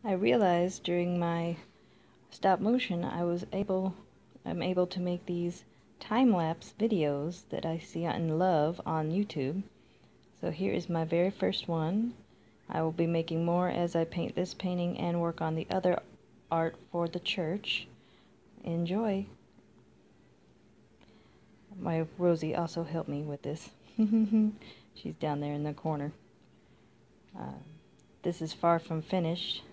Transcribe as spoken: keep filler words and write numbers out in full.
I realized during my stop motion I was able I'm able to make these time-lapse videos that I see and love on YouTube. So here is my very first one. I will be making more as I paint this painting and work on the other art for the church. Enjoy! My Rosie also helped me with this. She's down there in the corner. Uh, this is far from finished.